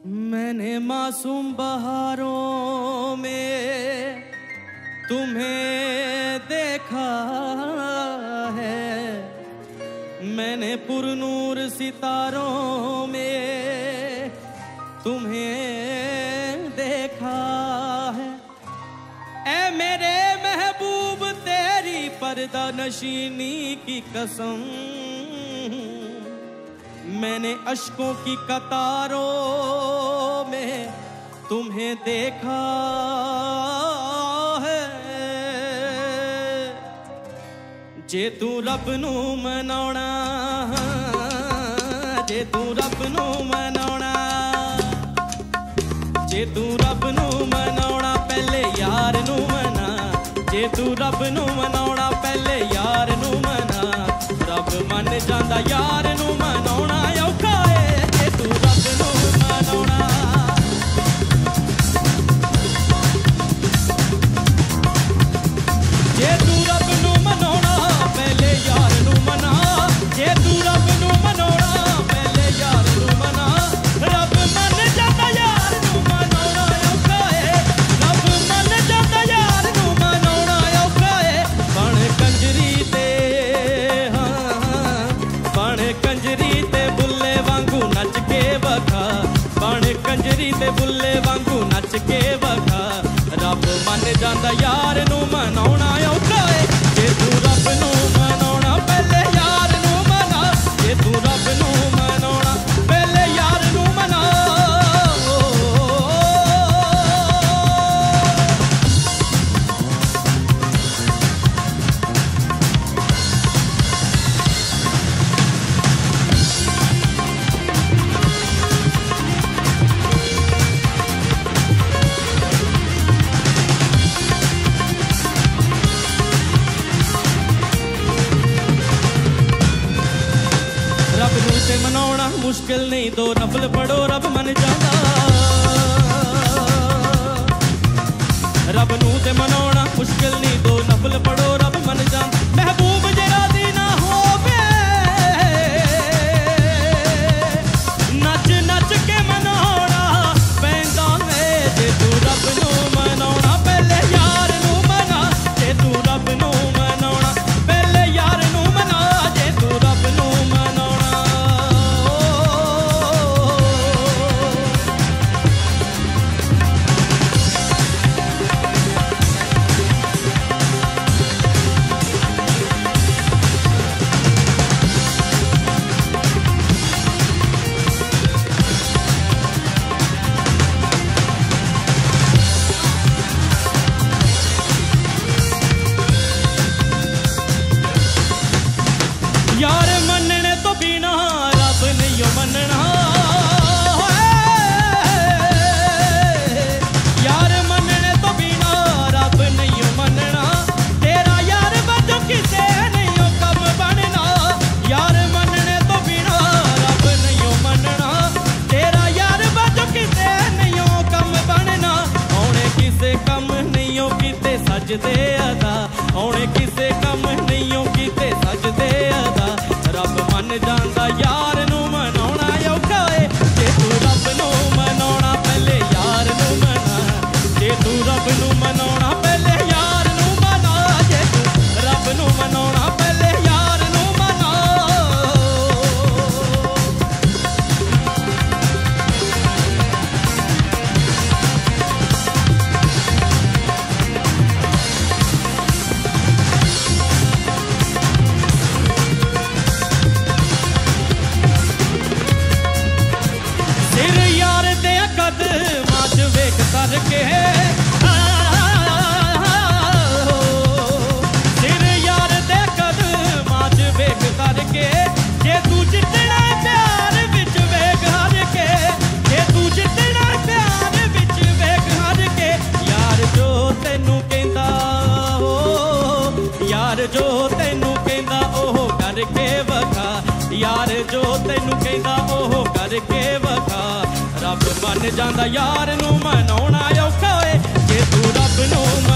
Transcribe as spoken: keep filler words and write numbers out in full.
मैंने मासूम बहारों में तुम्हें देखा है, मैंने पुरनूर सितारों में तुम्हें देखा है। ऐ मेरे महबूब तेरी पर्दा नशीनी की कसम, मैंने अश्कों की कतारों में तुम्हें देखा है। जे तू रब नू मनाउणा, जे तू रब नू मनाउणा, जे तू रब नू मनाउणा पहले यार नू मना, जे तू रब नू मनाउणा पहले यार नू मना। रब मन जांदा यार नू मनाउणा औखा है, जे तू रब नू मनाउणा। जे तू रब नू मनाउणा पहले यार नू मना, जे तू रब नू मनाउणा पहले यार नू मना। रब मन जांदा यार नू मनाउणा औखा है, रब मन जांदा यार नू मनाउणा औखा है। बण कंजरी ते कंजरी ते बुल्ले वांगू नच के वखा, बण कंजरी ते बुल्ले वांगू नच के वखा। रब मन जांदा यार नू मनाउणा औखा है, जे तू रब नू मनाउणा पहले यार नू मना, जे तू रब नू मनाउणा पहले यार नू मना। मनाउणा मुश्किल नहीं, दो नफल पढ़ो रब मन जांदा। रब नू ते मनाउणा मुश्किल नहीं, दो नफल पढ़ो रब मन जांदा। महबूब जेड़ा दी ना होवे, नच नच के मनाउणा पैंदा वे। जे तू रब नू मनाउणा पहले यार नू मना, जे तू रब नू मनाउणा पहले यार नू मना, जे तू रब नू मनाउणा। यार मनने तो बिना रब नहीं मनना, यार मनने तो बिना रब नहीं मनना। तेरा यार बजो किसे नहीं कम बनना, यार मनने तो बिना रब नहीं मनना। तेरा यार बजो किसे नहीं कम बनना। औने किसे कम नहीं कीते सजदे अदा, औने किसे कम नहीं कीते सजदे अदा। रब मन जांदा यार नू मनाउणा औखा है, जे तू रब नू मनाउणा पहले यार नू मना, जे तू रब नू मनाउणा पहले यार नू मना, जे तू रब नू मनाउणा पहले यार नू मना। माच वेख करके सिर यार दे कद माच वेख करके। जे तू जितना प्यार विच वेख हर के, जे तू जितना प्यार विच वेख हर के। यार जो तेनू कहंदा हो, यार जो तेनू कहंदा ओह करके वखा, यार जो तेनू कहंदा ओह करके वखा। रब मन जांदा यार नू मनाउणा औखा है, जे तू रब नू